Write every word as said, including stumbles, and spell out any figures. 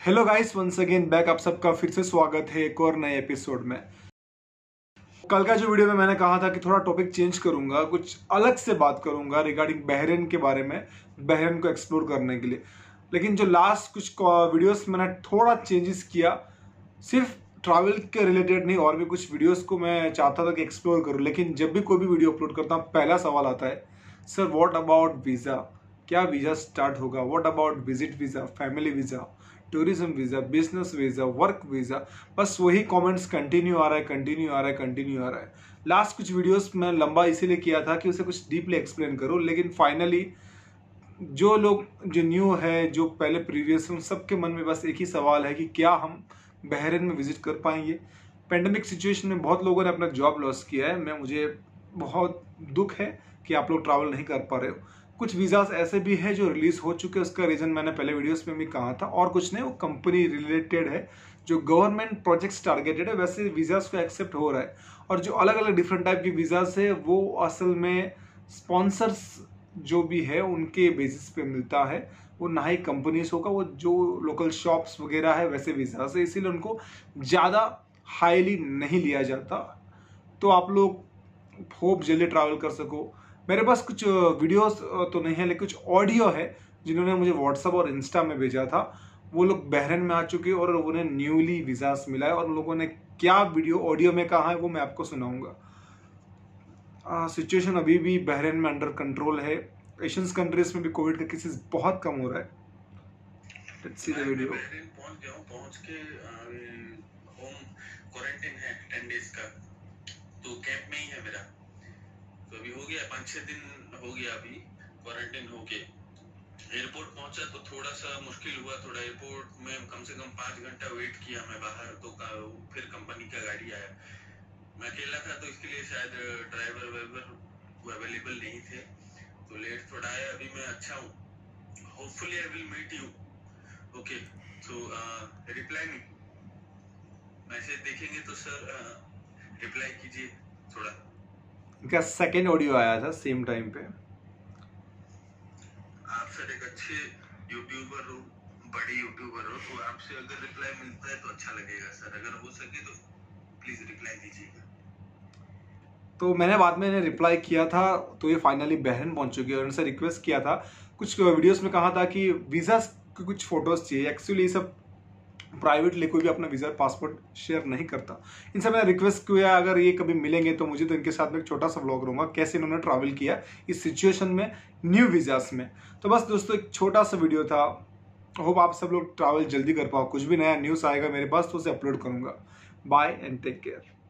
Hello guys, once again back. आप सबका फिर से स्वागत है एक और नए एपिसोड में। कल का जो वीडियो में मैंने कहा था कि थोड़ा टॉपिक चेंज करूंगा, कुछ अलग से बात करूंगा रिगार्डिंग बहरीन के बारे में, बहरीन को एक्सप्लोर करने के लिए। लेकिन जो लास्ट कुछ वीडियोस मैंने थोड़ा चेंजेस किया, सिर्फ ट्रैवल के रिलेटेड नहीं, और भी कुछ वीडियोस को मैं चाहता था कि एक्सप्लोर करूं। लेकिन जब भी कोई भी वीडियो अपलोड करता हूं, पहला सवाल आता है, सर व्हाट अबाउट वीज़ा, क्या वीज़ा स्टार्ट होगा, what about visit visa, family visa, tourism visa, business visa, work visa. बस वही कमेंट्स कंटिन्यू आ रहा है कंटिन्यू आ रहा है कंटिन्यू आ रहा है। लास्ट कुछ वीडियोस में लंबा इसीलिए किया था कि उसे कुछ डीपली एक्सप्लेन करूं, लेकिन फाइनली जो लोग जो न्यू है, जो पहले प्रीवियस, उन सबके मन में बस एक ही सवाल है कि क्या हम बहरीन में विजिट कर पाएंगे। पेंडेमिक सिचुएशन में बहुत लोगों ने अपना जॉब लॉस किया है। मैं मुझे बहुत दुख है कि आप लोग ट्रैवल नहीं कर पा रहे हो। कुछ वीज़ास ऐसे भी हैं जो रिलीज हो चुके हैं, उसका रीज़न मैंने पहले वीडियोस में भी कहा था, और कुछ नहीं, वो कंपनी रिलेटेड है, जो गवर्नमेंट प्रोजेक्ट्स टारगेटेड है, वैसे वीज़ास को एक्सेप्ट हो रहा है। और जो अलग अलग डिफरेंट टाइप की वीज़ास है, वो असल में स्पॉन्सर्स जो भी है उनके बेसिस पे मिलता है। वो ना ही कंपनीज होगा, वो जो लोकल शॉप्स वगैरह है वैसे वीज़ा से, इसीलिए उनको ज़्यादा हाईली नहीं लिया जाता। तो आप लोग होप जल्दी ट्रैवल कर सको। मेरे पास कुछ वीडियोस तो नहीं है, लेकिन कुछ ऑडियो है जिन्होंने मुझे व्हाट्सएप और इंस्टा में भेजा था। वो लोग बहरीन में आ चुके हैं और उन्हें न्यूली वीज़ास मिला है, और उन लोगों ने क्या वीडियो ऑडियो में कहा है वो मैं आपको सुनाऊंगा। सिचुएशन अभी भी बहरीन में अंडर कंट्रोल है। एशियन कंट्रीज में भी कोविड का केसेस बहुत कम हो रहा है। Let's see the video. Bahrain पहुंच गया हूं, पहुंच के होम क्वारंटाइन है टेन डेज का, तो कैंप में ही है मेरा। तो अभी हो गया पाँच छः दिन हो गया अभी क्वारंटाइन होके। एयरपोर्ट पहुंचा तो थोड़ा सा मुश्किल हुआ, थोड़ा एयरपोर्ट में कम से कम पाँच घंटा वेट किया मैं बाहर, तो फिर कंपनी का गाड़ी आया। मैं अकेला था तो इसके लिए शायद ड्राइवर वाइवर अवेलेबल नहीं थे, तो लेट थोड़ा आया। अभी मैं अच्छा हूँ, hopefully I will meet you. Okay, so reply me, message देखेंगे तो सर रिप्लाई कीजिए थोड़ा। इनका सेकेंड ऑडियो आया था सेम टाइम पे। आप सर एक अच्छे यूट्यूबर हो, बड़े यूट्यूबर हो, तो आपसे अगर रिप्लाई मिलता है तो अच्छा लगेगा सर। अगर हो सके तो प्लीज रिप्लाई दीजिएगा। तो मैंने बाद में रिप्लाई किया था, तो ये फाइनली बहरीन पहुंच चुकी है। और उनसे रिक्वेस्ट किया था, कुछ वीडियोस में कहा था कि वीज़ा की कुछ फोटोज चाहिए। एक्चुअली ये सब प्राइवेटली कोई भी अपना वीज़ा पासपोर्ट शेयर नहीं करता। इनसे मैंने रिक्वेस्ट किया, अगर ये कभी मिलेंगे तो मुझे तो इनके साथ में एक छोटा सा व्लॉग रहूँगा, कैसे इन्होंने ट्रैवल किया इस सिचुएशन में न्यू वीज़ास में। तो बस दोस्तों, एक छोटा सा वीडियो था। होप आप सब लोग ट्रैवल जल्दी कर पाओ। कुछ भी नया न्यूज़ आएगा मेरे पास तो उसे अपलोड करूँगा। Bye and take care.